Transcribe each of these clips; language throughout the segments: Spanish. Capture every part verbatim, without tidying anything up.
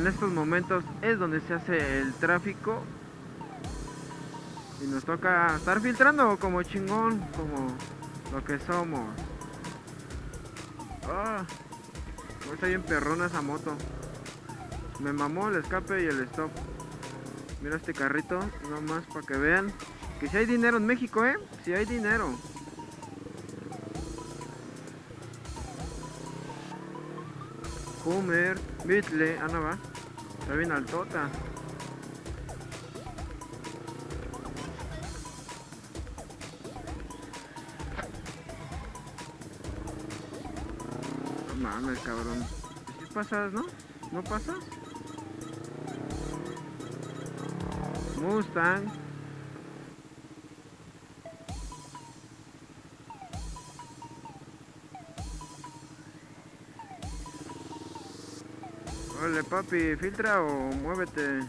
en estos momentos es donde se hace el tráfico. Y nos toca estar filtrando como chingón, como lo que somos. Ah, está bien perrona esa moto. Me mamó el escape y el stop. Mira este carrito, nomás para que vean que si hay dinero en México, eh. Si hay dinero. Hummer, Beetle, ah no va. Está bien altota. No mames, cabrón. ¿Sí pasas, no? ¿No pasas? Mustang. Ole papi, filtra o muévete.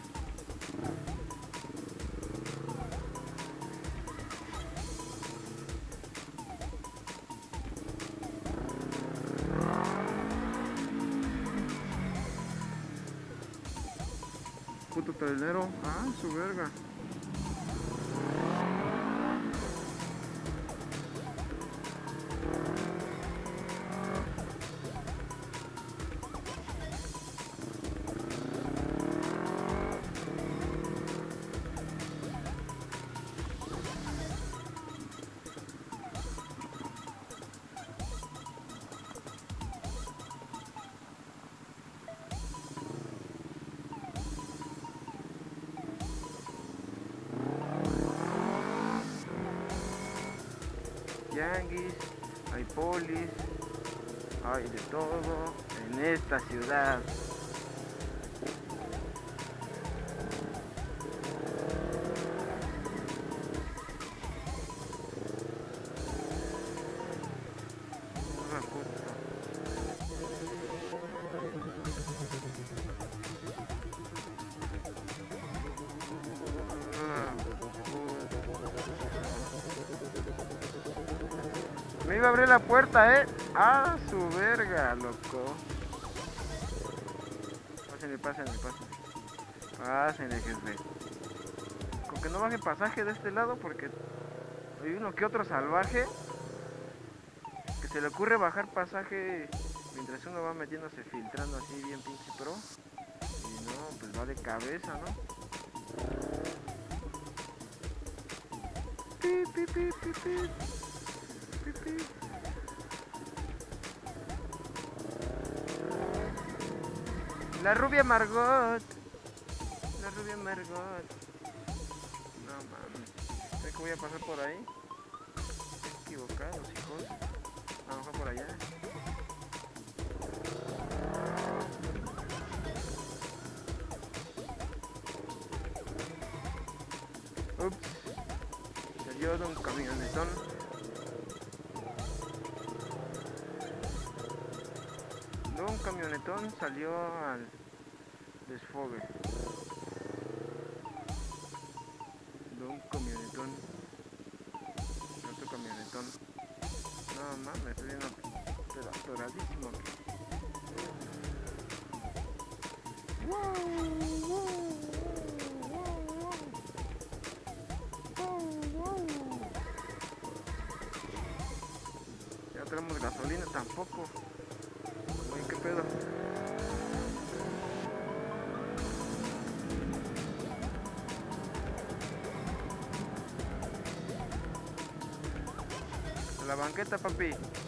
Puto trailero. Ah, su verga. Yanguis, hay polis, hay de todo en esta ciudad. Me iba a abrir la puerta, eh. Ah, su verga, loco. Pásenle, pásenle, pásenle. Pásenle, jefe. Con que no baje pasaje de este lado porque hay uno que otro salvaje que se le ocurre bajar pasaje mientras uno va metiéndose filtrando así bien pinche pro. Y no, pues va de cabeza, ¿no? Pi, pi, pi, pi, pi. Pi, pi. La rubia Margot. La rubia Margot. No mames. ¿Sabes que voy a pasar por ahí? Estoy equivocado, hijos. A lo mejor por allá. Ups. Salió de un camionetón. De un camionetón salió al desfogue. De un camionetón. Otro camionetón. No mames, estoy viendo atoradísimo aquí. Wow, wow, wow, wow, wow. Ya tenemos gasolina tampoco. Oye, ¿qué pedo? La banqueta, papi.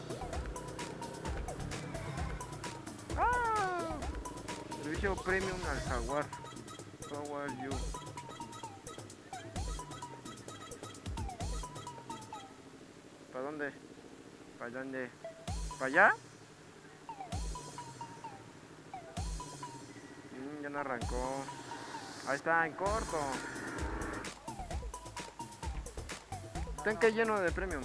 ¡Ah! Servicio premium al Jaguar. How are you? ¿Para dónde? ¿Para dónde? ¿Para allá? Mm, ya no arrancó. Ahí está, en corto. Tanque lleno de premium.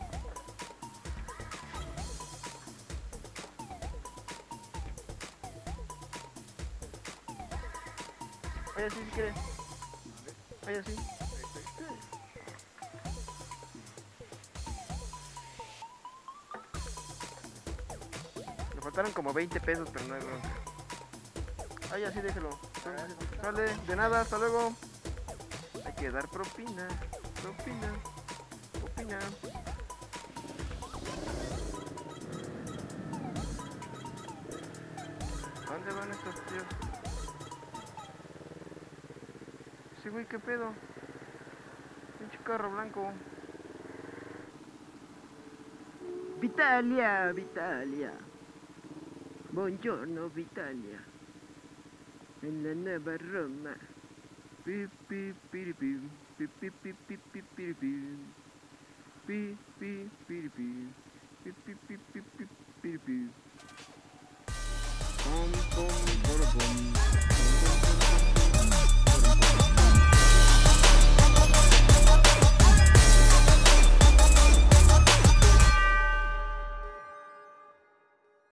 Oye, sí, si quieres. Oye, sí. Me faltaron como veinte pesos, pero no hay bronca. Ay, así déjelo. Sale, de nada, hasta luego. Hay que dar propina. Propina. Propina. ¿A dónde van estos tíos? Sí, güey, ¿qué pedo? Pinche carro blanco. Vitalia, Vitalia. Buongiorno, Vitalia. En la nueva Roma. Pi, pi, pi, pi, pi, pi, pi, pi, pi, pi, pi. Pi, pi, pi, pi. Pi, pi, pi, pi, pi, pi, pi. Pom, pom.